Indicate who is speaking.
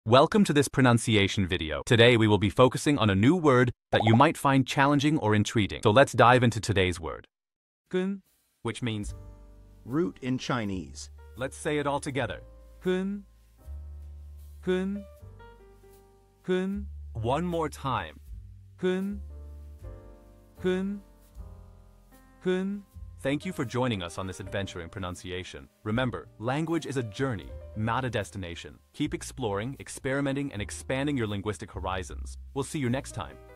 Speaker 1: Welcome to this pronunciation video. Today we will be focusing on a new word that you might find challenging or intriguing. So let's dive into today's word. 근, which means
Speaker 2: root in Chinese.
Speaker 1: let's say it all together. 근, 근, 근. One more time. 근, 근, 근. Thank you for joining us on this adventure in pronunciation. Remember, language is a journey, not a destination. Keep exploring, experimenting, and expanding your linguistic horizons. We'll see you next time.